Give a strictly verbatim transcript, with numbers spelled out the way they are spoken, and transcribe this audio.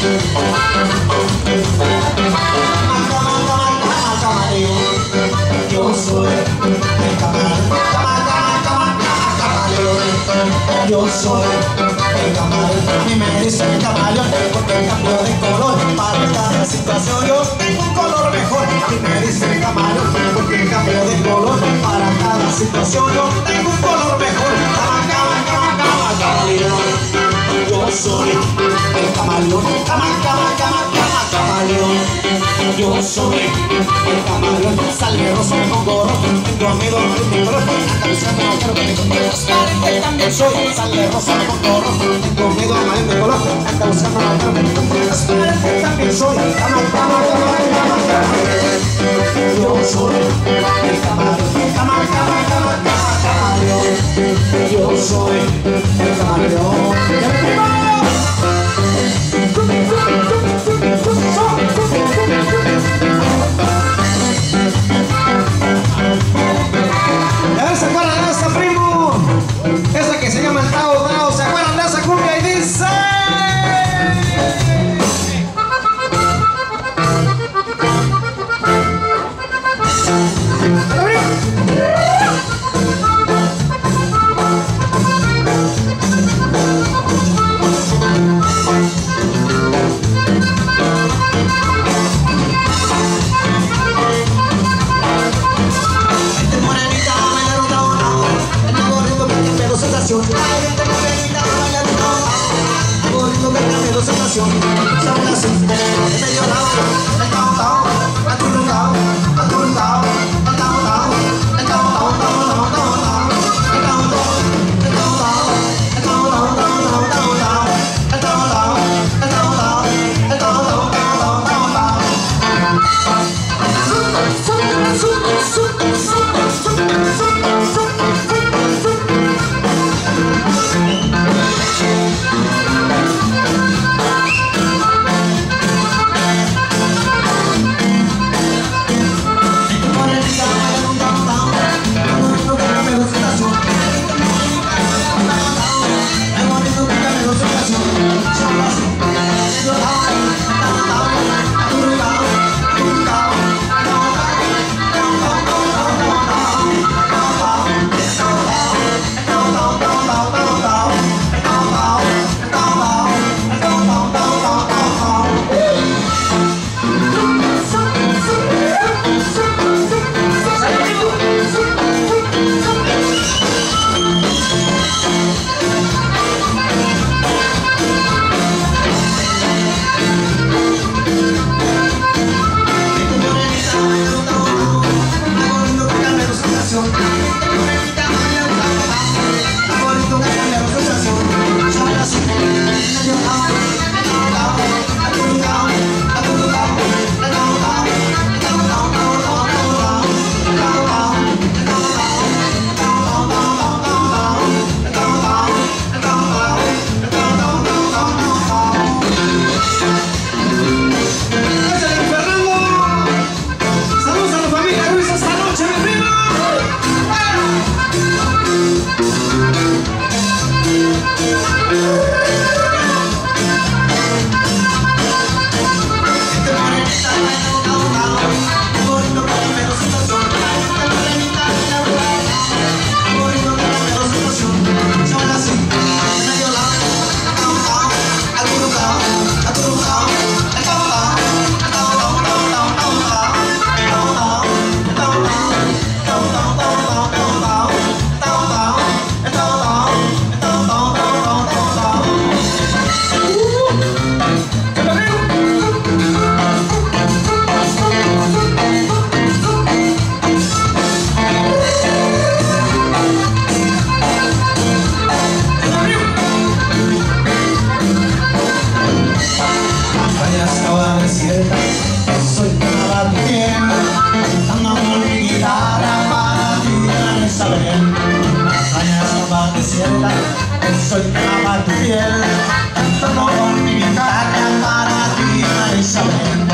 Yo soy el camaleón, yo soy el camaleón. A mí me dicen camaleón porque cambio de color para cada situación. Yo tengo un color mejor. A mí me dicen camaleón porque cambio de color para cada situación. Yo tengo un color mejor. Cama, cama, cama, cama, camaleón. Yo soy el camaleón. Cama, cama, cama, cama, camaleón. Yo soy el camaleón. Sale rosa con gorro. Tengo miedo de mi color. Acariciando no quiero que me conviertas. Que también soy. Sale rosa con gorro. Tengo miedo de mi color. Anda buscando no quiero que me conviertas. Que también soy. Cama, cama, cama, cama, camaleón. Yo soy el camaleón. Cama, cama, cama, cama, camaleón. Yo soy el camaleón. A ver, ¿se acuerdan de esa, primo? Esa que se llama el Tao Tao. ¿Se acuerdan de esa cumbia? Y dice... Soy clava tu piel, tanto con mi guitarra para ti, Isabel.